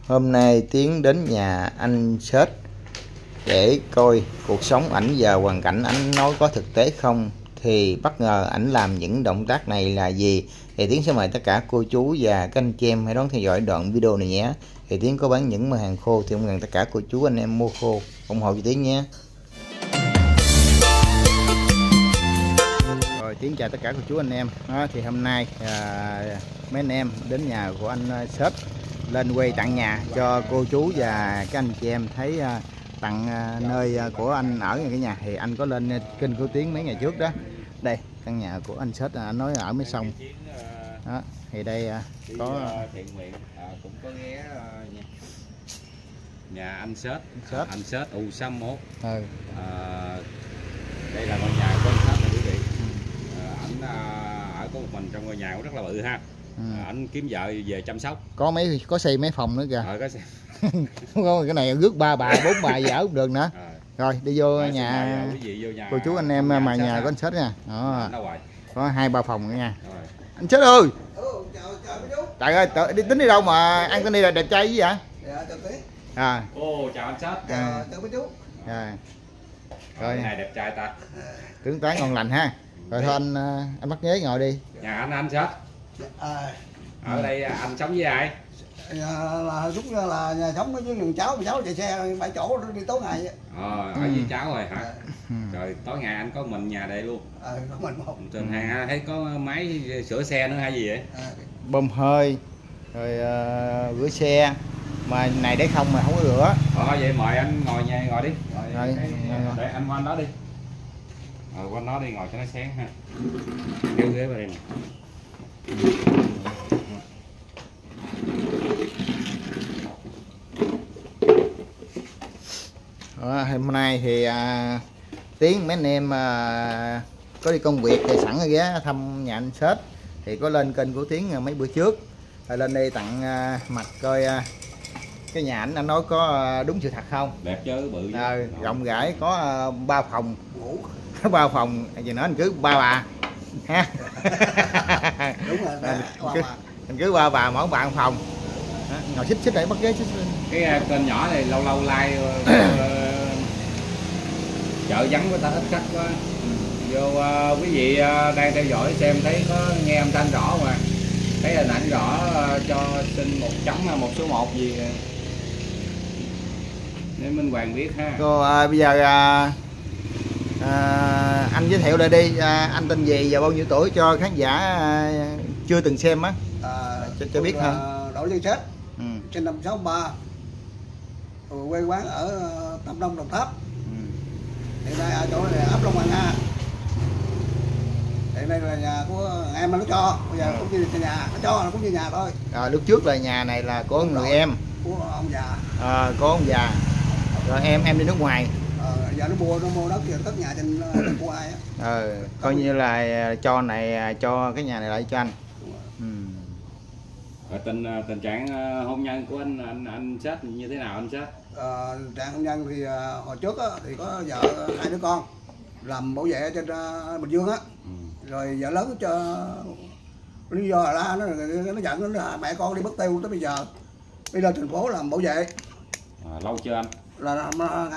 Hôm nay Tiến đến nhà anh Sết để coi cuộc sống ảnh và hoàn cảnh ảnh nói có thực tế không, thì bất ngờ ảnh làm những động tác này là gì. Thì Tiến sẽ mời tất cả cô chú và các anh chị em hãy đón theo dõi đoạn video này nhé. Thì Tiến có bán những mặt hàng khô thì mong rằng tất cả cô chú anh em mua khô ủng hộ cho Tiến nhé. Rồi Tiến chào tất cả cô chú anh em. Thì hôm nay mấy anh em đến nhà của anh Sết lên quay tặng nhà cho cô chú và các anh chị em thấy tặng nơi của anh ở cái nhà. Thì anh có lên kênh của Tiến mấy ngày trước đó. Đây căn nhà của anh Sết, anh nói ở mấy sông đó. Thì đây có thiện nguyện cũng có ghé nhà anh Sết, anh Sết U61. Đây là ngôi nhà của anh Sết này quý vị. Ảnh ở có một mình trong ngôi nhà cũng rất là bự ha. Ảnh kiếm vợ về chăm sóc. Có xây mấy phòng nữa kìa. Có xây. Cái này rước 3 bà 4 bà gì ở cũng được nữa. Rồi đi vô nhà cô chú anh em mà nhà của anh Sết nha. Đó. Có 2-3 phòng nữa nha. Anh Sết ơi. Trời ơi, đi tính đi đâu mà ăn cái này là đẹp trai gì vậy? Dạ, chào Tiến. Chào anh Sết. Chào mấy chú. Rồi này đẹp trai ta. Tướng tá ngon lành ha. Rồi thôi anh bắt ghế ngồi đi. Nhà anh Sết. Ở đây anh sống với ai? Là đúng là nhà sống với thằng cháu chạy xe 7 chỗ đi tối ngày. Ở với cháu rồi hả? Rồi tối ngày anh có mình nhà đây luôn. Có mình một. Thường hay thấy có máy sửa xe nữa hay gì vậy? Bơm hơi rồi rửa xe mà này để không mà không có rửa. Vậy mời anh ngồi nhà ngồi đi. Rồi. Để anh qua anh đó đi. Qua anh đó đi ngồi cho nó sáng ha. Kéo ghế vào đây nè. Hôm nay thì Tiến mấy anh em có đi công việc thì sẵn ghé thăm nhà anh Sết, thì có lên kênh của Tiến mấy bữa trước, rồi lên đây tặng mặt coi cái nhà anh nói có đúng sự thật không. Đẹp chứ, bự rộng rãi, có 3 phòng ngủ, có 3 phòng giờ nói anh cứ 3 bà ha. Đúng rồi, anh cứ 3 bà mỗi bạn phòng. Ngồi xích để bắt ghế xích. Cái kênh nhỏ này lâu lâu like chợ vắng của ta ít khách quá. Vô quý vị đang theo dõi xem thấy có nghe âm thanh rõ mà thấy hình ảnh rõ, cho xin một chấm một số 1 gì để Minh Hoàng biết ha. Bây giờ anh giới thiệu lại đi, anh tên gì và bao nhiêu tuổi cho khán giả chưa từng xem á, cho biết hơn. Đỗ Văn Sết, sinh năm 63, quê quán ở Tam Đông, Đồng Tháp. Hiện nay ở chỗ này ấp Long An A. Hiện nay là nhà của em nó cho, bây giờ cũng như nhà nó cho, nó cũng như nhà thôi. Lúc trước là nhà này là của người em, của ông già. Của ông già. Rồi em đi nước ngoài. Giờ nó mua đất thì tất nhà trên của ai á. Coi như là cho cái nhà này lại cho anh. Rồi tình trạng hôn nhân của anh Sết như thế nào anh Sết? Trạng hôn nhân thì hồi trước á, thì có vợ 2 đứa con làm bảo vệ trên Bình Dương á. Rồi vợ lớn cho lý do là nó giận nó mẹ con đi mất tiêu tới bây giờ. Bây giờ thành phố làm bảo vệ. Lâu chưa anh? Là năm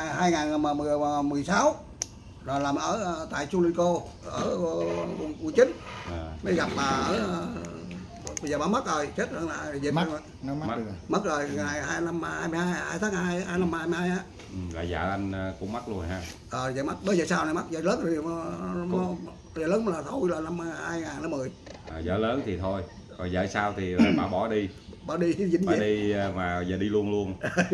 2016 là làm ở tại Sulico ở quận 9. Mới gặp bà ở bây giờ bà mất rồi, chết rồi dịch mất rồi ngày 2 tháng 2 năm 22 á. Là vợ anh cũng mất luôn ha. Vợ mất, bây giờ sau này mất, vợ lớn thì vợ lớn là thôi là năm 2010. Vợ lớn thì thôi, còn vợ sau thì bà bỏ đi. Bà đi mà giờ đi luôn.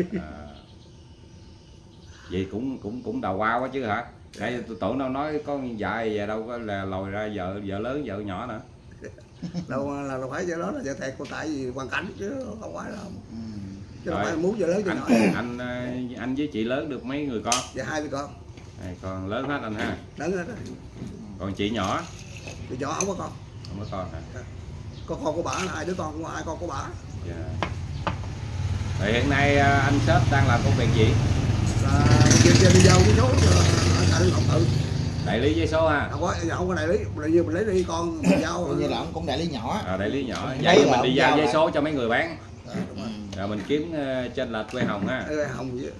Vậy cũng đào hoa quá chứ hả? Đây tưởng đâu nói có vợ về đâu có là lòi ra vợ lớn vợ nhỏ nữa. Đâu là phải vợ lớn là vợ thiệt, tại vì hoàn cảnh chứ không phải là chứ đâu phải muốn vợ lớn vợ nhỏ. Anh với chị lớn được mấy người con? Dạ 2 đứa con. Con lớn hết anh ha. Lớn hết rồi. Còn chị nhỏ? Chị nhỏ không có con. Không có con hả? Có con của bà là 2 đứa con, 2 con của bà. Dạ. Thì hiện nay anh Sết đang làm công việc gì? Là đi dâu cái số ở Ngọc Tự. Đại lý giấy số ha? Không có đại lý, mình lấy đi con giao. Như là ông cũng đại lý nhỏ. Đại lý nhỏ. Vậy mình đi giao giấy số cho mấy người bán. Rồi mình kiếm trên lệch quê hồng ha. Hồng vậy.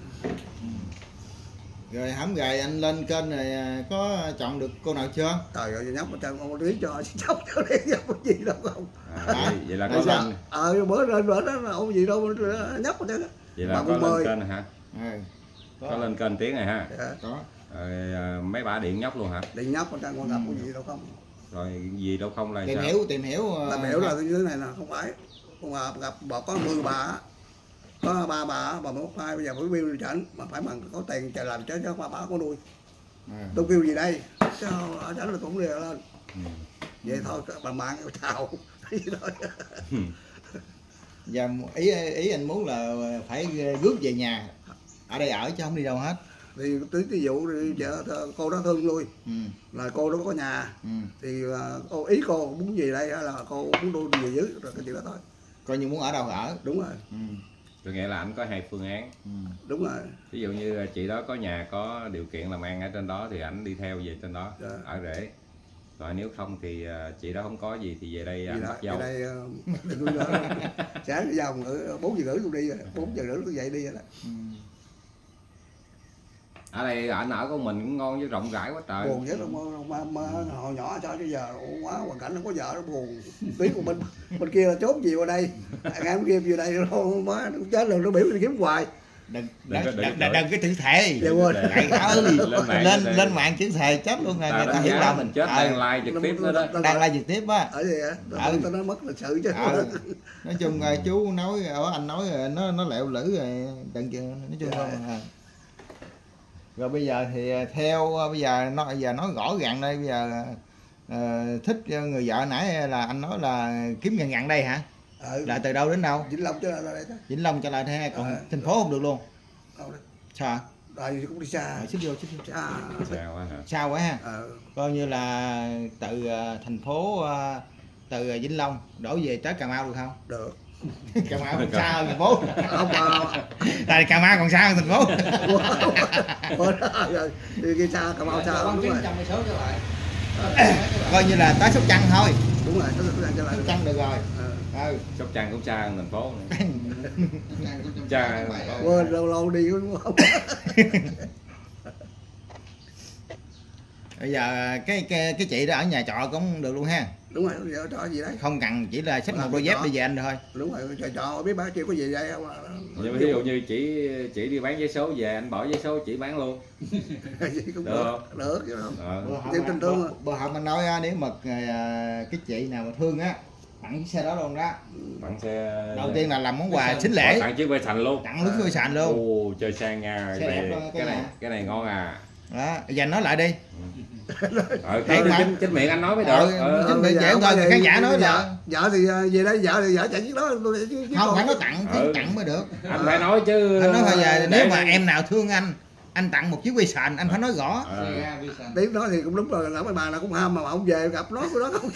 Rồi hổng gầy anh lên kênh rồi có chọn được cô nào chưa? Trời ơi nhóc mà chân ông tí cho chóc cho đi có gì đâu không. Vậy là có lên. Bữa lên đó là ông gì đâu nhóc mà chứ. Vậy là có lên kênh hả? Có lên kênh tiếng này ha. Có. Rồi mấy bà điện nhóc luôn hả? Điện nhóc mà chân con gặp có gì đâu không. Rồi gì đâu không là tìm sao? hiểu tìm hiểu là như thế này nè, không phải con gặp bà có 10 bà, có 3 bà một hai, bây giờ mới bill chảnh mà phải bằng có tiền chạy làm chứ cho bà có nuôi. Tôi kêu gì đây chứ ở chảnh là cũng đều lên. Vậy thôi bà mang chào gì thôi. Và ý anh muốn là phải rước về nhà ở đây ở chứ không đi đâu hết. Thì ví dụ đi chợ cô đó thương nuôi là cô đó có nhà thì cô ý cô muốn gì đây là cô muốn nuôi về dưới rồi cái chuyện đó thôi, coi như muốn ở đâu ở. đúng rồi. Tôi nghĩa là anh có 2 phương án. Đúng rồi. Ví dụ như chị đó có nhà có điều kiện làm ăn ở trên đó thì ảnh đi theo về trên đó ở rể. Rồi nếu không thì chị đó không có gì thì về đây anh bắt dâu. Đây sáng cái dòng 4 giờ rưỡi tôi đi rồi, 4 giờ rưỡi tôi dậy đi rồi đó. Ở đây ảnh ở của mình cũng ngon chứ rộng rãi quá trời. Buồn chứ mà hồi nhỏ cho tới giờ quá hoàn cảnh không có vợ nó buồn. Tí của bên kia là trốn gì vào đây, ngày bên kia về đây rồi má chết rồi nó biểu đi kiếm hoài. Đừng cái chữ thề. Lên mạng chữ thề chết luôn rồi, người ta hiểu lầm mình chết đang like trực tiếp đó. Đang like trực tiếp á. Ở gì hả? Tao nói mất lịch sự chứ. Nói chung chú nói anh nói nó lẹo lử rồi đừng nói chung không. Rồi bây giờ thì theo bây giờ nói rõ ràng đây, bây giờ thích người vợ nãy là anh nói là kiếm ngàn đây hả? Là từ đâu đến đâu? Vĩnh Long trở lại đây. Vĩnh Long trở lại đây, còn thành phố không được luôn. Sao? Rồi cũng đi xa. Xích vô xa. Xa quá ha. Coi như là từ thành phố từ Vĩnh Long đổ về tới Cà Mau được không? Được. Cà Mau còn xa hơn thành phố. Không tại Cà Mau còn xa hơn thành phố. Đi kia xa, Cà Mau xa lắm đúng rồi. Coi như là tới Sóc Trăng thôi. Đúng rồi, tới Sóc Trăng trở lại. Sóc Trăng được rồi. Sóc Trăng cũng xa hơn thành phố này. Cha quên lâu đi cũng không. Bây giờ cái chị đó ở nhà trọ cũng được luôn ha. Đúng rồi, giờ trọ gì đấy. Không cần chỉ là xách một đôi dép đi về anh thôi. Đúng rồi, trọ biết bác kêu có gì vậy không. Ví dụ như chị đi bán vé số về anh bỏ vé số chị bán luôn. Cũng được. Được chứ không. Tin tưởng. Bữa hậu mình nói nếu mà cái chị nào mà thương á tặng chiếc xe đó luôn đó. Tặng xe đầu tiên là làm món quà xính lễ. Tặng chiếc bê sành luôn. Tặng lướt bê sành luôn. Ồ, chơi sang nha. Cái này ngon à. Đó, giờ nói lại đi. Chính miệng anh nói mới được. Chính miệng vậy thôi thì khán giả nói là vợ thì về đây vợ thì vợ chạy chiếc đó không phải nói tặng mới được. Anh phải nói chứ. Anh nói bây giờ nếu mà em nào thương anh tặng một chiếc quay sành anh phải nói rõ. Tiếng nói thì cũng đúng rồi, là mấy bà nào cũng ham mà ông về gặp nó của nó không.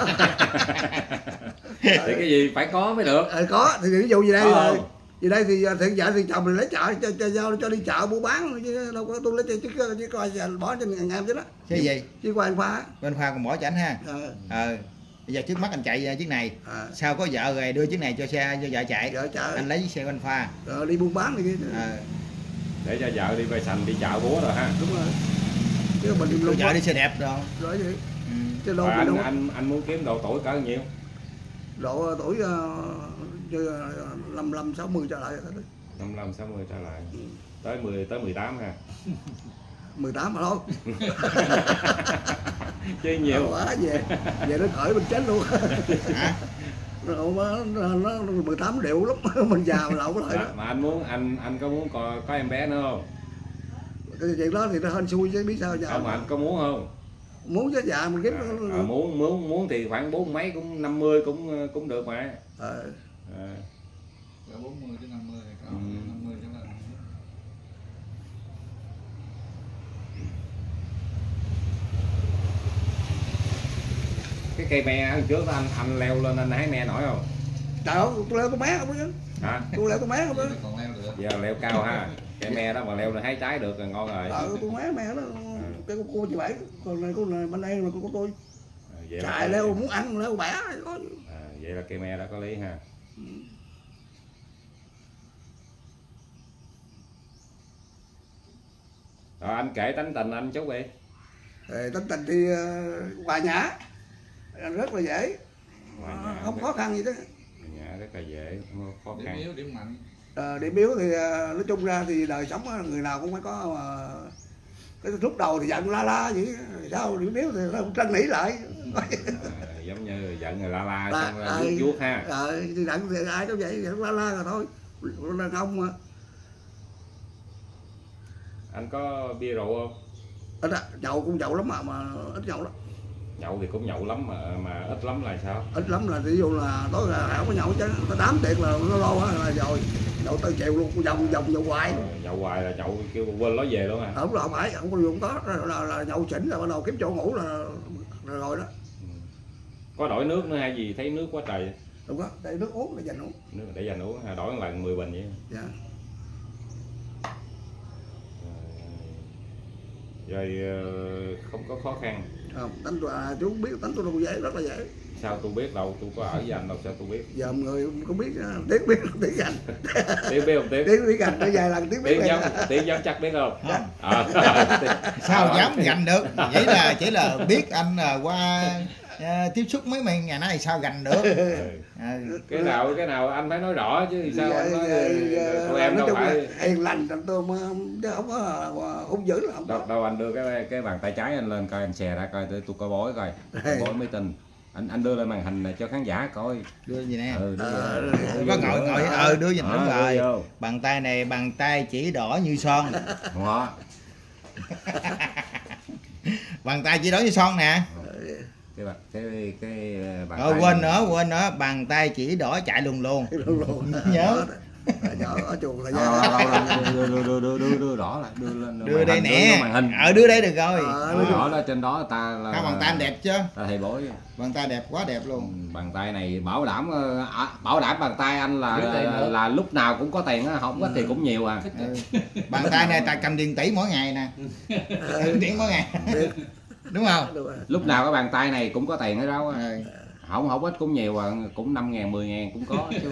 Thì cái gì phải có mới được. Có thì ví dụ gì đây rồi. Vì đây thì vợ thì chồng mình lấy chợ cho đi chợ mua bán chứ đâu có tôi lấy chứ coi bỏ trên ngàn chứ đó. Cái gì? Chứ qua anh Khoa. Bên Khoa còn bỏ cho anh ha. Bây giờ trước mắt anh chạy chiếc này. Sau có vợ rồi đưa chiếc này cho vợ chạy. Anh lấy chiếc xe của anh Khoa. Rồi đi buôn bán này kia. Để cho vợ đi về sành đi chợ búa rồi ha. Đúng rồi. Chứ mình đi vợ đi xe đẹp rồi. Rồi gì? Chứ đâu anh muốn kiếm độ tuổi cỡ nhiêu? Độ tuổi 55 60 trở lại. 55 60 trở lại. Tới 18 ha. 18 mà thôi. Chứ nhiều quá về nó khởi mình chết luôn. Nó 18 điệu lắm. Mình già mà lậu lại đó. Mà anh có muốn có em bé nữa không? Cái chuyện đó thì nó hên xui chứ biết sao giờ. Không, anh có muốn không? Muốn chứ dạ mình kiếm muốn thì khoảng 40 mấy cũng 50 cũng được mà. 40 đến 50 thì có 50 cho là cái cây me hồi trước anh leo lên anh hái me nổi không? Trời ơi, tôi leo tôi mé không đó. Hả? Tôi leo tôi mé không đó. Còn leo được. Giờ leo cao ha. Cây me đó mà leo lên hái trái được là ngon rồi. Tôi mé đó. Cái cô chị Bảy, còn này cô này bên đây là cô tôi. Chạy leo muốn ăn leo bẻ. Vậy là cây me đã có lý ha. Anh kể tánh tình anh chút đi. Tánh tình thì hòa nhã, rất là dễ, không khó khăn gì đó. Nhà rất là dễ, không khó khăn. Điểm yếu, điểm mạnh. Điểm yếu thì nói chung ra thì đời sống người nào cũng phải có cái lúc đầu thì giận la la vậy, sau điểm yếu thì nó trân nỉ lại. Giống như giận người la la xong rồi vuốt ha. Thì giận thì ai cũng vậy, giận la la rồi thôi, đàn ông mà. Anh có bia rượu không? Ít á, nhậu cũng nhậu lắm mà ít nhậu lắm. Nhậu thì cũng nhậu lắm mà ít lắm là sao? Ít lắm là ví dụ là tối là không có nhậu chứ, ta đám tiệc là nó lo á là rồi nhậu tới chiều luôn, vòng nhậu hoài. Nhậu hoài là nhậu kêu quên lối về luôn à? Không, là không phải, không có dùng có là nhậu chỉnh là bắt đầu kiếm chỗ ngủ là rồi đó. Có đổi nước nữa hay gì? Thấy nước quá trời. Đúng đó, đây nước uống để dành uống. Nước để dành uống, đổi một lần 10 bình vậy. Dạ. Rồi không có khó khăn. Không, tánh chú biết tánh tôi đâu dễ, rất là dễ. Sao tôi biết đâu, tôi có ở với anh đâu, sao tôi biết? Giờ người cũng biết, Tiến biết không, Tiến Gành. Tiến biết không Tiến? Tiến Gành nó vài lần Tiến biết. Tiến dám chắc biết không? Sao dám gành được? Vậy là chỉ là biết anh qua tiếp xúc mấy ngày nay sao gành được? Cái nào anh phải nói rõ chứ sao anh nói tụi em đâu phải hiền lành tôi mà chứ không có hung dữ là không có. Đâu anh đưa cái bàn tay trái anh lên coi, anh xè ra coi tôi coi bói coi, bói mới tin. Anh đưa lên màn hình này cho khán giả coi. Đưa gì nè? Có ngồi đưa nhìn đúng rồi. Bàn tay này bàn tay chỉ đỏ như son. Đó. Bàn tay chỉ đỏ như son nè. Cái bàn tay quên nữa bàn tay chỉ đỏ chạy luôn nhớ nhỏ ở chuồng thời đưa đỏ lại đưa đây nè, đưa đây được rồi. Đỏ là trên đó ta là bàn tay đẹp chứ, ta thầy bói bàn tay đẹp, quá đẹp luôn. Bàn tay này bảo đảm bàn tay anh là lúc nào cũng có tiền á, không có tiền cũng nhiều à. Bàn tay này ta cầm tiền tỷ mỗi ngày nè, tiền mỗi ngày. Đúng không? Lúc nào cái bàn tay này cũng có tiền ở đâu á. Không ít cũng nhiều à, cũng 5.000 10.000 cũng có chứ.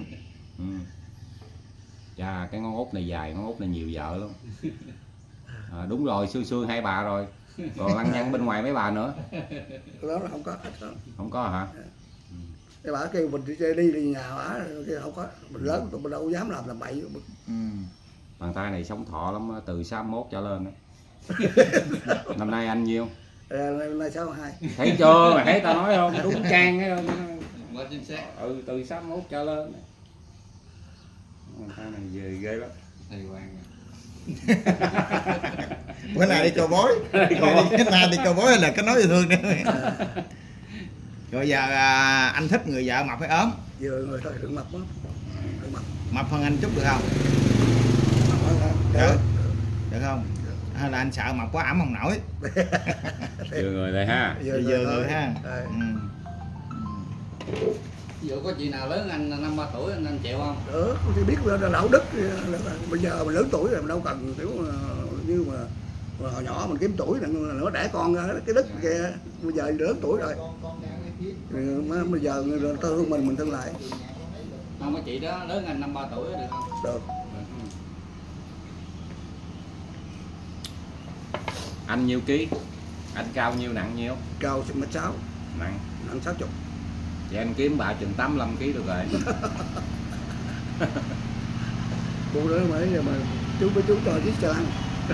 Chà, cái ngón út này dài, ngón út này nhiều vợ luôn. Đúng rồi, xương hai bà rồi. Còn lăng nhăng bên ngoài mấy bà nữa. Đó là không có. Không có hả? Cái bà kêu mình đi nhà bà kêu không có. Mình lớn tụi mình đâu dám làm bậy. Bàn tay này sống thọ lắm, từ 61 trở lên đó. Năm nay anh nhiêu? Năm nay 62. Thấy chưa, mà thấy tao nói không? Đúng trang cái không? Chính xác. Từ 61 trở lên. Bàn tay này ghê lắm. Thầy Hoàng. Bữa nay đi cò bói. Cái nay đi cò bói là cái nói yêu thương nữa. Rồi giờ anh thích người vợ mập hay ốm? Vừa người thôi, đừng mập quá. Mập hơn anh chút được không? Được không? Hay là anh sợ mập quá ẩm không nổi? Vừa người đây ha. Vừa người ha. Ví dụ có chị nào lớn anh 53 tuổi anh chịu không? Thì biết là đạo đức. Bây giờ mình lớn tuổi rồi mình đâu cần kiểu như mà hồi nhỏ mình kiếm tuổi nữa đẻ con ra cái đức kìa. Bây giờ lớn tuổi rồi. Bây giờ người ta thương mình thương lại. Không, có chị đó lớn anh 53 tuổi được không? Được. Anh nhiêu ký? Anh cao nhiêu, nặng nhiêu? Cao 1m6. Nặng 60. Vậy anh kiếm bà chừng 85 kg được rồi. Cô đó mới giờ mà chú cho chiếc xe lăn.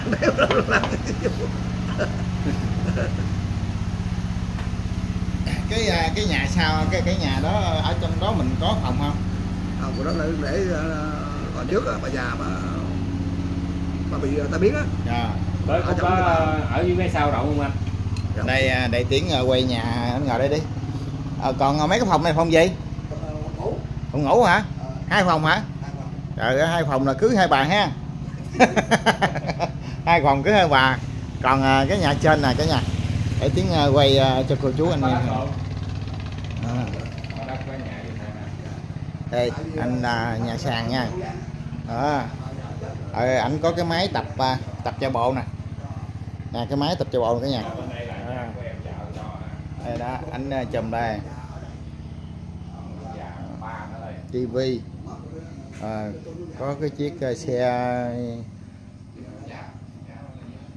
Cái nhà sao, cái nhà đó ở trong đó mình có phòng không? Phòng của đó là để hồi trước bà già mà bị ta biết á. Tới không có ở dưới mấy sao rộng không anh? Đây Tiến quay nhà, anh ngồi đây đi. Còn mấy cái phòng này phòng gì? Phòng ngủ hả? 2 phòng hả? Trời, 2 phòng là cứ 2 bà ha. 2 phòng cứ 2 bà. Còn cái nhà trên nè cả nhà. Để Tiến quay cho cô chú anh em. Đây anh nhà sàn nha. Anh có cái máy tập chạy bộ nè. Nè cái máy tập chạy bộ cả nhà. Đây đó, anh chùm đây. Tivi. Có cái chiếc xe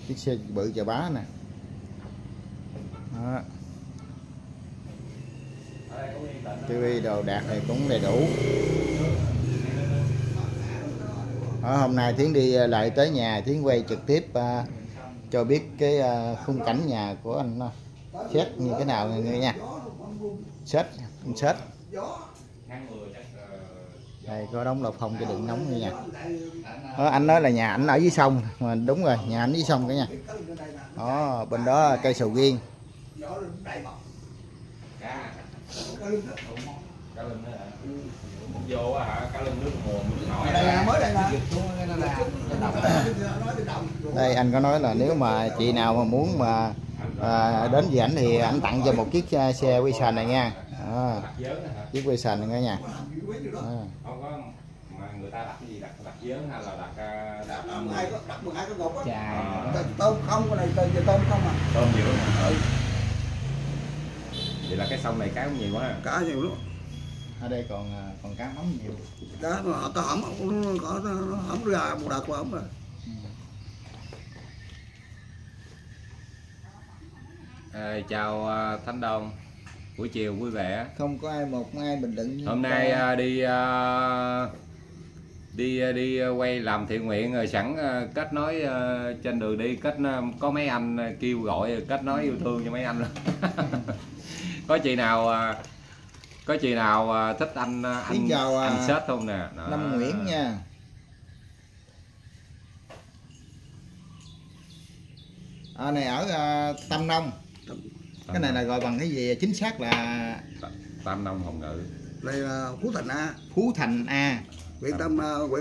chiếc xe bự chà bá nè. Đó. Tivi đồ đạc này cũng đầy đủ. Hôm nay Thiến đi lại tới nhà, Thiến quay trực tiếp cho biết cái khung cảnh nhà của anh xét như thế nào người nha. Xét đây có đống lò phong cho đựng nóng như nha. Anh nói là nhà ảnh ở dưới sông mà đúng rồi, nhà ảnh dưới sông cả nhà. Đó, bên đó cây sầu riêng. Vô hả, cá lưng nước nguồn đây anh có nói là nếu mà chị nào mà muốn mà đến với ảnh thì ảnh tặng cho một chiếc xe quay sàn này nha. Chiếc quay sàn này cả nhà. Không có mà người ta đặt cái gì, đặt giớn hay là đặt 12 cái ngục á. Chà. Tôm không, cái này tôm không à. Tôm nhiều hả? Vậy là cái sông này cá cũng nhiều quá. Cá nhiều lắm. Ở đây còn cá mắm nhiều. Cá mà có hỏng, có hỏng ra một đợt qua hỏng rồi. Chào Thanh Đồng, buổi chiều vui vẻ. Không có ai bình luận. Hôm nay đi quay làm thiện nguyện rồi sẵn kết nối trên đường đi, có mấy anh kêu gọi kết nối yêu thương cho mấy anh luôn. Có chị nào thích anh Sết không nè. Đó. Lâm Nguyễn nha. Này ở Tam Nông. Cái này là gọi bằng cái gì chính xác là Tam Nông Hồng Ngự. Đây là Phú Thành A. Phú Thành A. Huyện Tam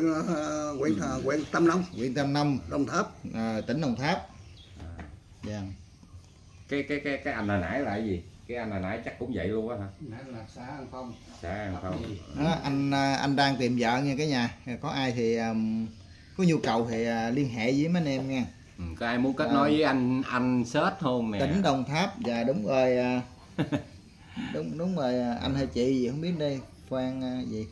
Nông. Huyện Tam Nông, Đồng Tháp. Tỉnh Đồng Tháp. Dạ. Cái anh hồi nãy là cái gì? Cái anh hồi nãy chắc cũng vậy luôn á hả? Nãy là xã An Phong. Xã An Phong. Đó, anh đang tìm vợ nha cả nhà. Có ai thì có nhu cầu thì liên hệ với mấy anh em nha. Có ai muốn kết nối với anh Sết không nè? Tỉnh Đồng Tháp. Dạ đúng rồi. đúng rồi, anh hay chị gì không biết đây, Phan gì.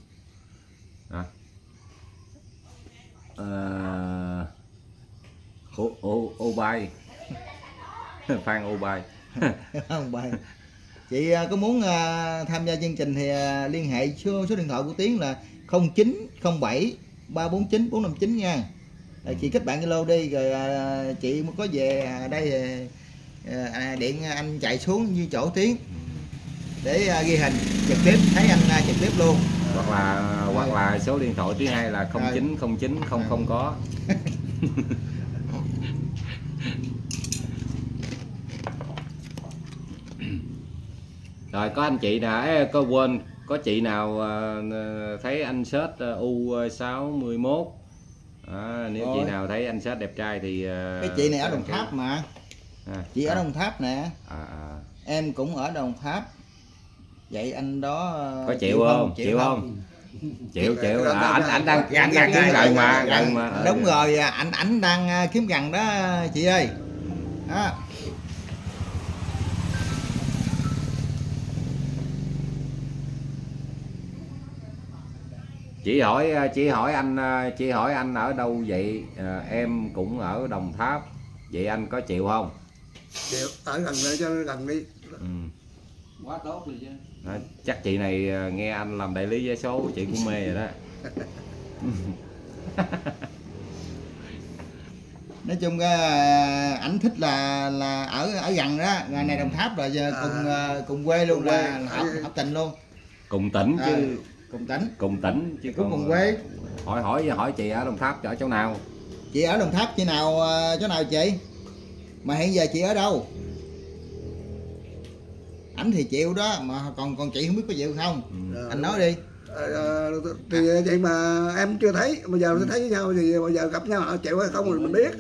Ô Bay. Phan Ô Bay. Không bay. Chị có muốn tham gia chương trình thì liên hệ số điện thoại của Tiến là 0907 349 459 nha. Chị kết bạn Zalo đi rồi chị có về đây điện anh chạy xuống như chỗ Tiến để ghi hình trực tiếp, thấy anh trực tiếp luôn. Hoặc là số điện thoại thứ hai là 0909 không có. Rồi có anh chị nè, có chị nào thấy anh Sết U61 nếu chị nào thấy anh Sết đẹp trai thì cái chị này ở Đồng Tháp mà. Chị ở Đồng Tháp nè. Em cũng ở Đồng Tháp. Vậy anh đó có chịu không? Chịu không? Chịu. Anh đang kiếm gần mà. Đúng rồi, anh đang kiếm gần đó chị ơi. Đó. Chị hỏi anh ở đâu vậy? Em cũng ở Đồng Tháp. Vậy anh có chịu không? Chịu, ở gần đây cho gần đi. Quá tốt rồi chứ. Đó, chắc chị này nghe anh làm đại lý vé số chị cũng mê rồi đó. Nói chung ảnh thích là ở gần đó, ngày này Đồng Tháp rồi cùng quê luôn, là hợp tình luôn. Cùng tỉnh chứ. Cùng tỉnh chứ cũng cùng quê. Hỏi chị ở Đồng Tháp ở chỗ nào? Chị ở Đồng Tháp chỗ nào chị? Mà hiện giờ chị ở đâu? Ảnh thì chịu đó, mà còn chị không biết có chịu không? Anh nói đi. Thì vậy mà em chưa thấy, bây giờ thấy với nhau thì bây giờ gặp nhau chịu hay không thì mình biết.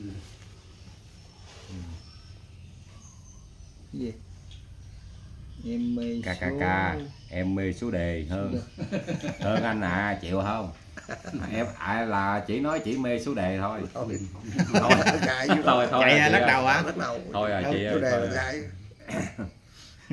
Cái gì? Em mê em mê số đề hơn anh chịu không? Em là chỉ nói chỉ mê số đề thôi. Thôi lắc đầu hả? Thôi chị ơi.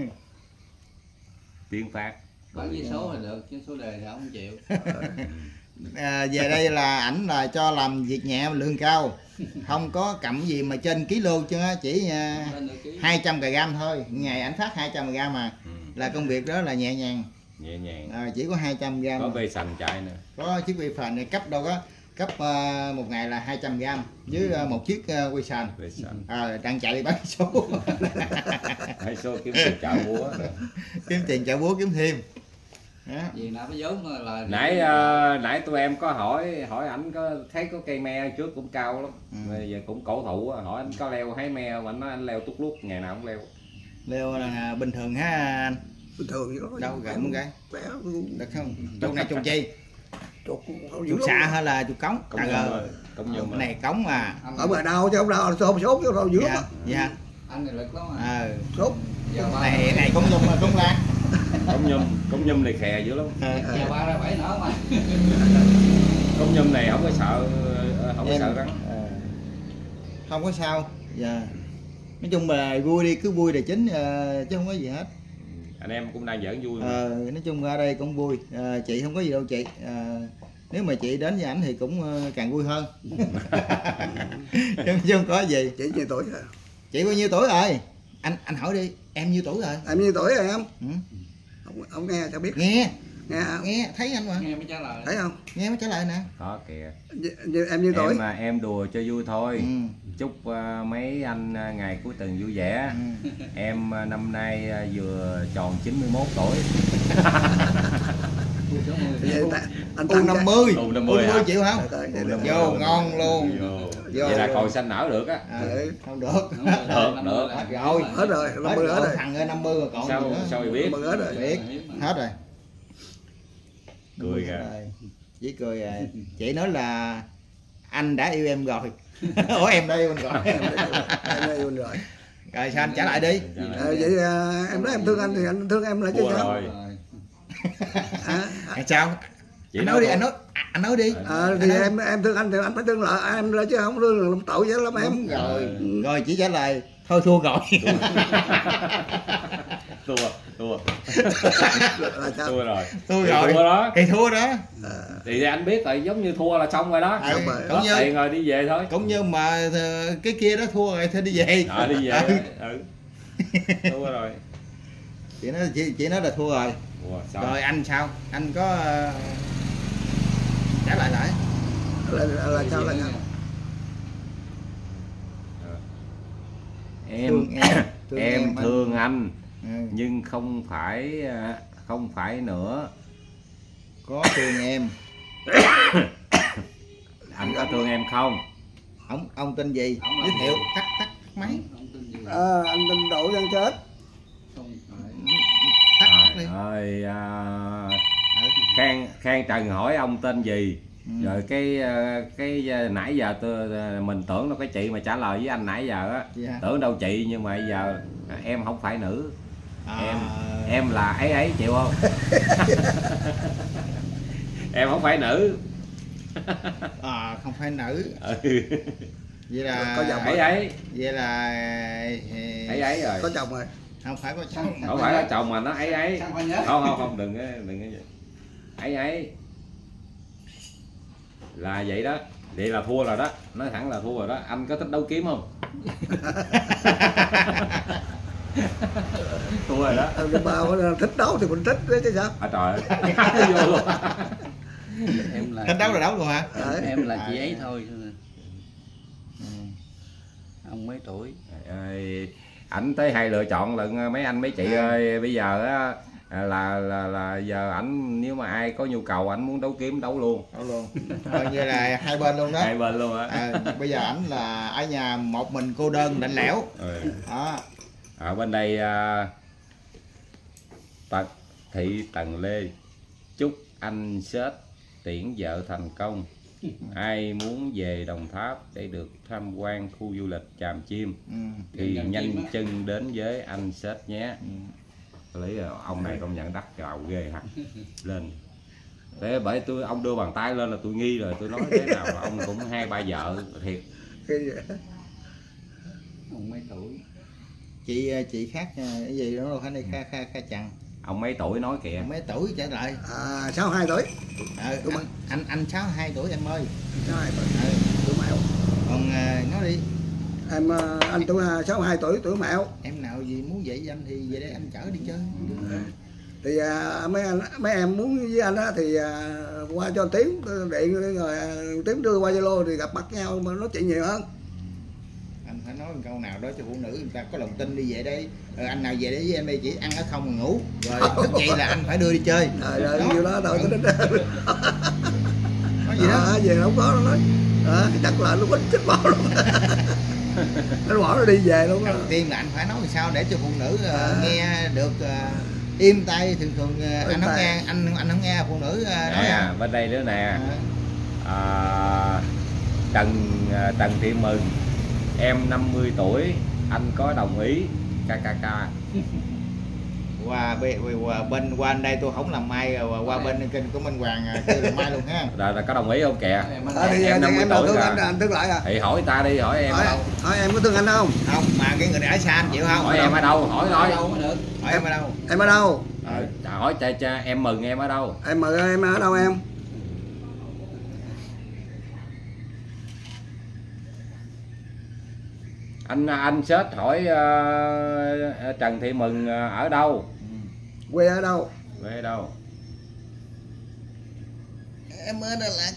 Tiếng phát Bán vé số là được chứ số đề thì không chịu. về đây là ảnh là cho làm việc nhẹ lương cao, không có cầm gì mà trên ký lô chứ, chỉ 200 g thôi, ngày ảnh phát 200 g mà là công việc đó là nhẹ nhàng, chỉ có 200 g. Có bê sành chạy nè, có chiếc quy phền này cấp đâu có cấp một ngày là 200 g với một chiếc quy sành. Đang chạy đi bán số. bán số kiếm tiền chợ búa, kiếm tiền chợ búa kiếm thêm. Gì nào nó vốn là nãy tụi em có hỏi ảnh có thấy có cây me trước cũng cao lắm, giờ cũng cổ thụ, hỏi anh có leo hái me mà anh nói anh leo tút lút, ngày nào cũng leo là bình thường ha anh? Bình thường đâu gậy một cái được không? Trục này trục chi? Trục xạ hay là trục cống? Cống nhôm này cống mà ở ngoài đâu chứ không đâu, xôm sốt chứ đâu dữ lắm. Dạ anh này lực lắm à. Sốt này cống nhôm cống lan. Cống nhôm này khè dữ lắm. Giờ 3 ra 7 nữa mà. Cống nhôm này không có sợ rắn. Không có sao. Dạ. Nói chung là vui đi, cứ vui là chính chứ không có gì hết. Anh em cũng đang giỡn vui. Nói chung ở đây cũng vui. Chị không có gì đâu chị. Nếu mà chị đến với ảnh thì cũng càng vui hơn. chứ không có gì. Chị nhiêu tuổi rồi? Chị bao nhiêu tuổi rồi? Anh hỏi đi, em nhiêu tuổi rồi? Em nhiêu tuổi rồi em? Ông nghe cho biết. Nghe thấy anh mà. Nghe mới trả lời. Thấy không? Nghe mới trả lời nè. Đó kìa. Em nhiêu tuổi? Em đùa cho vui thôi. Chúc mấy anh ngày cuối tuần vui vẻ. Em năm nay vừa tròn 91 tuổi. Anh tặng 50. 50 triệu hả? Vô ngon luôn. Vậy là còn xanh nở được á. Không được. Được. Hết rồi. Hết rồi. Thằng ơi 50 mà còn sao biết? Biết. Hết rồi. Cười kìa. Chỉ cười à. Chị nói là anh đã yêu em rồi. Ủa em đã yêu anh rồi. Em đã yêu anh rồi. Rồi sao anh trả lại đi. Vậy em nói em thương anh thì anh thương em lại chứ sao? Sao? Chị nói đi, anh nói đi. Thì em thương anh thì anh phải thương lại em lại chứ không thương làm tội vậy lắm em. Rồi chỉ trả lời thôi thua rồi. Thua rồi. Thua đó. Thì thua đó. Thì anh biết rồi, giống như thua là xong rồi đó. Có tiền rồi đi về thôi. Cũng như mà cái kia đó thua rồi thôi đi về. Đi về. Thua rồi. Chị nói là thua rồi. Rồi anh sao? Anh có trả lại lại. Là sao là sao? Em thương anh. Nhưng không phải nữa. Có thương em. Anh có thương em không? Ông tên gì? Giới thiệu tắt máy. Anh tên Đỗ Văn Chết. Rồi Khang Trần hỏi ông tên gì. Rồi cái nãy giờ mình tưởng đâu cái chị mà trả lời với anh nãy giờ á. Tưởng đâu chị, nhưng mà bây giờ em không phải nữ. Em là ấy chịu không? Em không phải nữ. Không phải nữ. Vậy là có chồng ấy. Vậy là ấy rồi. Có chồng rồi. Không phải có chồng. Không phải có chồng mà nó ấy. Không đừng ấy. Là vậy đó. Vậy là thua rồi đó. Nói thẳng là thua rồi đó. Anh có thích đấu kiếm không? Thua rồi đó. Thích đấu thì mình thích đấy chứ sao? Trời ơi. Vô luôn. Em là thích đấu là đấu luôn hả? Em là chị ấy thôi. Ông mấy tuổi? Ảnh tới hai lựa chọn lận mấy anh mấy chị ơi. Bây giờ á là giờ ảnh nếu mà ai có nhu cầu ảnh muốn đấu kiếm đấu luôn. Coi như là hai bên luôn đó. Hai bên luôn á. Bây giờ ảnh là ở nhà một mình cô đơn lạnh lẽo. Ở bên đây Thị Tần Lê chúc anh sếp tiễn vợ thành công. Ai muốn về Đồng Tháp để được tham quan khu du lịch Tràm Chim thì nhanh chân đến với anh sếp nhé. Lấy ông này công nhận đắt gạo ghê hả? Lên thế bởi ông đưa bàn tay lên là tôi nghi rồi, tôi nói thế nào mà ông cũng 2-3 vợ thiệt. Ông mấy tuổi? Chị khác cái gì đó đâu, khả năng kha chằng. Ông mấy tuổi nói kìa. Mấy tuổi trả lời? 62 tuổi. Anh 62 tuổi em ơi. 62 tuổi. Tuổi Mão. Còn nói đi. Anh tuổi 62 tuổi, tuổi Mão. Em nào gì muốn vậy với anh thì về đây anh chở đi chơi. Thì mấy em muốn với anh á thì qua cho Tiến điện rồi Tiến đưa qua Zalo thì gặp mặt nhau mà nói chuyện nhiều hơn. Anh phải nói một câu nào đó cho phụ nữ người ta có lòng tin đi về đây. Rồi anh nào về đây với em đây chỉ ăn ở không mà ngủ. Rồi thức dậy là anh phải đưa đi chơi. Rồi nhiều đó rồi tôi đến nói gì đó về không có nó nói chắc là nó quýnh chết bỏ luôn. Nó bỏ nó đi về luôn. Đầu tiên là anh phải nói sao để cho phụ nữ nghe được im tay. Thường anh không nghe, anh không nghe phụ nữ nói. Bên đây nữa nè. Trần Thị Mừng, em 50 tuổi, anh có đồng ý KKK. Qua bên đây tôi không làm mai rồi, qua bên kênh của Minh Hoàng kêu làm mai luôn ha. Rồi là có đồng ý không kìa? Thì em 50 tuổi rồi. Anh thương lại Thì hỏi ta đi, hỏi em ở đâu? Hỏi em có thương anh không? Không, mà cái người này ở xa anh chịu không? Hỏi em ở đâu, hỏi thôi. Hỏi em ở đâu? Em ở đâu? Hỏi cha em Mừng em ở đâu? Em mời em ở đâu em? Anh sếp hỏi Trần Thị Mừng ở đâu? Quê ở đâu? Quê ở đâu? Em ở Đà Lạt.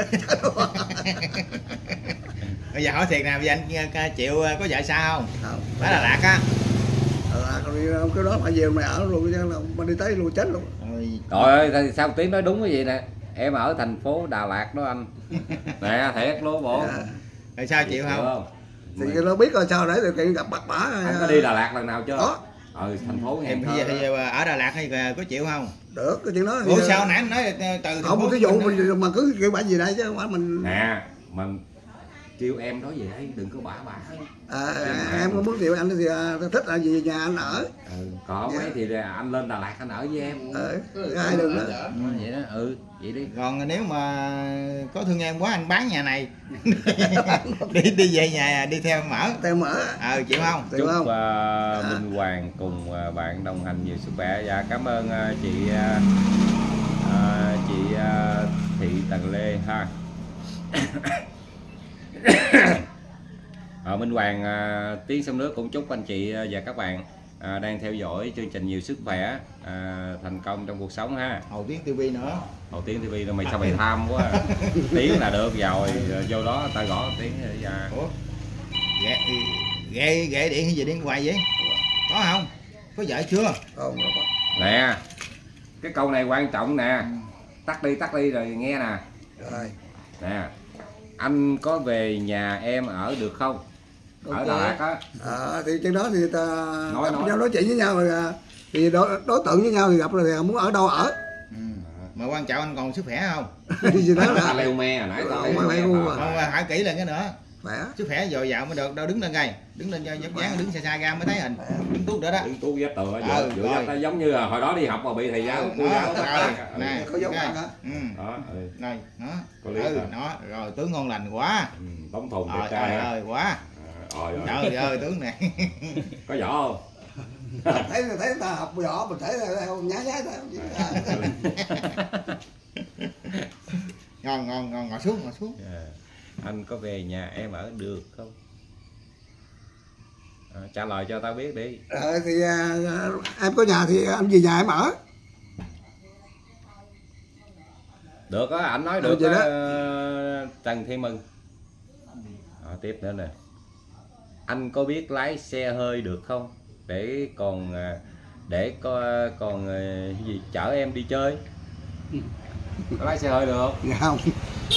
Bây giờ hỏi thiệt nào, bây giờ anh chịu có vợ xa không? Không. Ở Đà Lạt á. Cái đó phải về mày ở luôn chứ mà đi tới luôn chết luôn. Trời ơi, sao Tiến nói đúng cái gì nè. Em ở thành phố Đà Lạt đó anh. Nè thiệt luôn bộ. Rồi sao chịu không? Thì nó biết rồi sao để điều kiện gặp mặt bả. Anh có đi Đà Lạt lần nào chưa? Đó. Thành phố em bây giờ ở Đà Lạt hay có chịu không? Được cái chuyện đó. Ủa sao nãy anh nói từ không một cái vụ mình mà cứ kêu bả gì đây chứ mình. Nè mình kêu em nói gì đấy, đừng có bả. Em có muốn chịu anh thì thích là gì nhà anh ở. Có mấy thì anh lên Đà Lạt anh ở với em. Ai đừng đó. Vậy đó, vậy đi. Còn nếu mà có thương em quá anh bán nhà này. đi về nhà đi theo mở. Chịu không? Chúc Minh Hoàng cùng bạn đồng hành nhiều sức khỏe. Và cảm ơn chị Thị Tần Lê ha. Minh Hoàng Tiến Sông Nước cũng chúc anh chị và các bạn đang theo dõi chương trình nhiều sức khỏe, thành công trong cuộc sống ha. Hậu Tiến TV nữa. Hậu Tiến TV là mày sao mày tham quá. Tiến là được rồi, vô đó ta gõ Tiến ra. Ủa? Ghệ điện hay gì điện hoài vậy? Có không? Có vợ chưa? Không. Nè, cái câu này quan trọng nè. Tắt đi rồi nghe nè. Rồi. Nè, anh có về nhà em ở được không? Ở Đà Lạt á. Thì trên đó thì ta nói chuyện với nhau rồi thì đối tượng với nhau thì gặp rồi thì muốn ở đâu ở. Mà quan trọng anh còn sức khỏe không? Gì đó là leo me nãy hỏi kỹ lên cái nữa. Khỏe. Sức khỏe dồi dào mới được. Đâu đứng lên coi. Đứng lên dốc dáng đứng xa ra mới thấy hình. Đứng tuốt nữa đó. Đứng tuốt vết tường á, giống như là hồi đó đi học mà bị thầy giáo cô giáo nè, có dấu ăn hả? Đó. Này, nó. Có lý nó rồi tướng ngon lành quá. Tống thùng đẹp trai ơi quá. Trời ơi tướng này. Có võ không? thấy người ta học võ mình thấy nhá ngon ngồi xuống. Anh có về nhà em ở được không? Trả lời cho tao biết đi. Thì em có nhà thì anh về nhà em ở. Được á, anh nói được đó. Trần Thị Mừng. Tiếp nữa nè. Anh có biết lái xe hơi được không? Để còn gì chở em đi chơi. Lái xe hơi được không? Dạ không.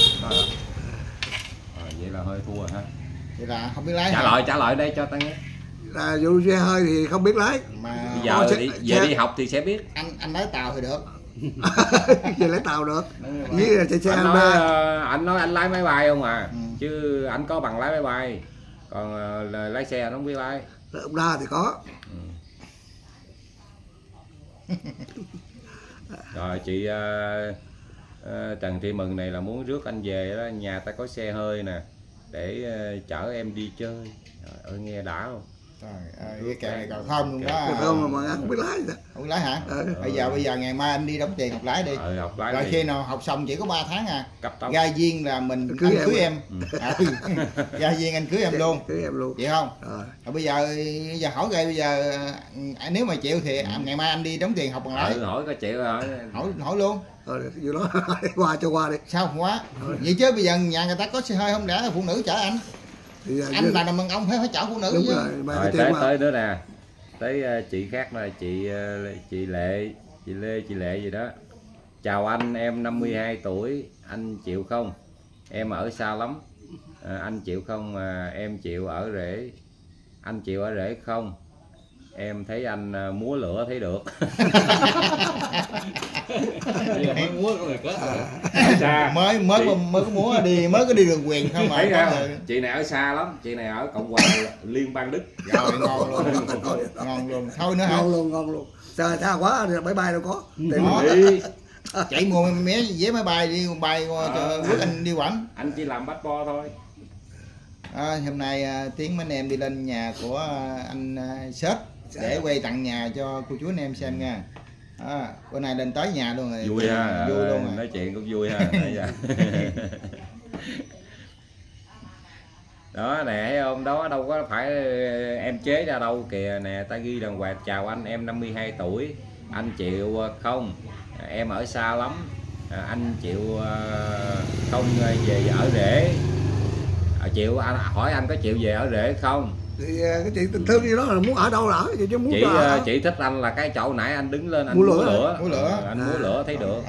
Vậy là hơi thua rồi ha. Vậy là không biết lái. Trả lời đây cho tao nghe. Là vụ xe hơi thì không biết lái. Mà giờ về đi học thì sẽ biết. Anh lái tàu thì được. Về lái tàu được. Với là xe anh nói anh lái máy bay không à. Chứ anh có bằng lái máy bay. Còn lái xe anh không biết lái. Ông đa thì có. Rồi chị Trần Thị Mừng này là muốn rước anh về đó, nhà ta có xe hơi nè để chở em đi chơi. Nghe đã không? cái kèo này còn không luôn đó. Không mà không biết lái gì đó. Không biết lái hả? Bây giờ ngày mai anh đi đóng tiền học lái đi. Học lái rồi đi. khi nào học xong chỉ có 3 tháng à. Cấp tốc. Ra viên là mình cưới anh cưới em. Ra viên anh cưới em luôn. Cưới em luôn. Vậy không? Rồi bây giờ hỏi rồi bây giờ nếu mà chịu thì ngày mai anh đi đóng tiền học bằng lái. Hỏi có chịu hỏi luôn. Vừa đó qua cho qua đi. Sao không quá? Vậy chứ bây giờ nhà người ta có xe hơi không đã phụ nữ chở anh. Thì anh là đàn ông phải chở phụ nữ. Đúng chứ. Rồi tới nữa nè. Tới chị khác là chị Lê gì đó. Chào anh, em 52 tuổi, anh chịu không? Em ở xa lắm. Anh chịu không? Em chịu ở rễ. Anh chịu ở rễ không? Em thấy anh múa lửa thấy được. mới múa có người kết mới có múa đi, mới có đi đường quyền không mà. Thấy không? Chị này ở xa lắm, chị này ở Cộng hòa Liên bang Đức. Rồi ngon luôn. Ngon luôn. Thôi nữa hả? Ngon luôn. Sao xa quá máy bay đâu có. Đi. Chạy mua vé máy bay đi bay cho Quốc Anh đi Quảng. Anh chỉ làm passport thôi. Hôm nay Tiến mấy anh em đi lên nhà của anh Sếp để quay tặng nhà cho cô chú anh em xem nha. Bữa nay lên tới nhà luôn rồi. Vui ha. Vui luôn rồi. Nói chuyện cũng vui ha. Đó nè, thấy không? Đó đâu có phải em chế ra đâu kìa nè, ta ghi đàng hoàng. Chào anh, em 52 tuổi, anh chịu không? Em ở xa lắm, anh chịu không về ở rể. Chịu anh hỏi anh có chịu về ở rể không? Thì cái chị tình thương gì đó là muốn ở đâu là ở, chứ muốn chị thích anh là cái chỗ nãy anh đứng lên anh múa lửa. Lửa. Anh múa lửa thấy được.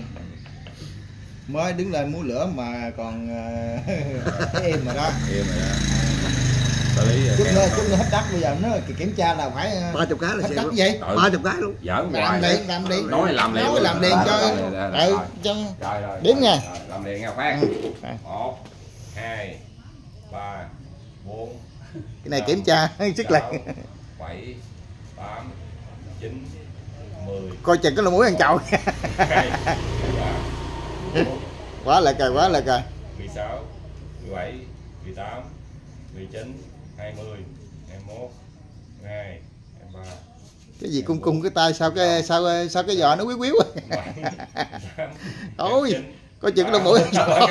Mới đứng lên múa lửa mà còn im mà đó. Im rồi đó. Chút nữa hết đất, bây giờ nó kiểm tra là phải 30 cái là hết đất vậy. 30 cái luôn. Giỡn hoài. Làm đi. Nói làm liền cho. Rồi. Đếm nha. Làm liền nha Phát. 1 2 3 4. Cái này kiểm tra sức lực. 7 8 9 10. Coi chừng cái lỗ mũi ăn chậu. Quá là trời, 16 17 18 19 20 21 22 23. Cái gì cung cái tay sao cái giò nó quýu. Ôi coi chừng cái lỗ mũi.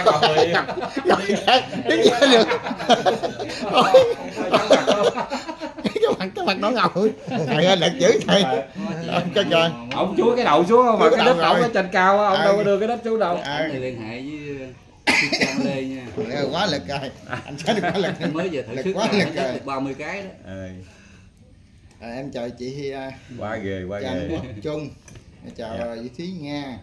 Đứng dậy được. Cái mặt nó ngầu. Thầy ơi, lật dữ thầy. Cho trời. Ông chúa cái đầu xuống không mà cái đất ông ở trên cao ông đâu có đưa cái đất xuống đâu. Thì liên hệ với Trang Lê nha. Quá lực rồi. Anh sẽ được quá lực. Mới giờ thử sức quá lực rồi. 30 cái đó. Em chào chị Quá ghê. Trung. Chào Vị Thúy Nga.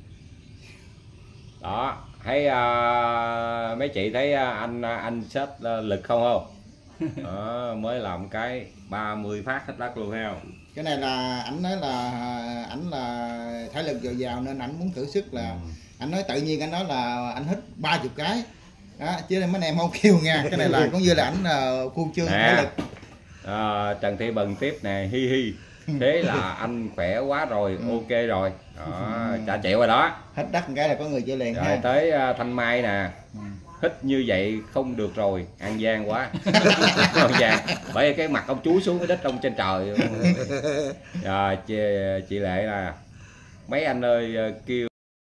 Đó, thấy mấy chị thấy anh Sếp lực không? Mới làm cái 30 phát hết đất luôn thấy không? Cái này là ảnh nói là ảnh là thể lực dồi dào nên ảnh muốn thử sức là ảnh nói tự nhiên anh nói là anh hít 30 cái đó, chứ mấy anh em không kêu nha. Cái này là cũng như là ảnh khuôn trương thể lực. Trần Thị Bần tiếp nè, hi thế là anh khỏe quá rồi, ok rồi đó, trả triệu rồi đó, hết đất một cái là có người chơi liền. Rồi ha. tới Thanh Mai nè, hít như vậy không được rồi, An Giang quá. An Giang bởi cái mặt ông chúi xuống cái đất ông trên trời. Rồi chị Lệ nè, mấy anh ơi kêu